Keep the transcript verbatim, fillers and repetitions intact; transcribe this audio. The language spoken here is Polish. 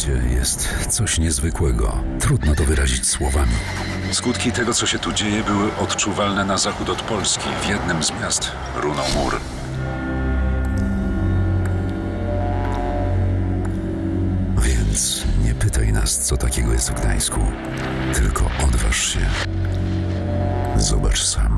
mieście jest coś niezwykłego. Trudno to wyrazić słowami. Skutki tego, co się tu dzieje, były odczuwalne na zachód od Polski. W jednym z miast runął mur. Więc nie pytaj nas, co takiego jest w Gdańsku. Tylko odważ się. Zobacz sam.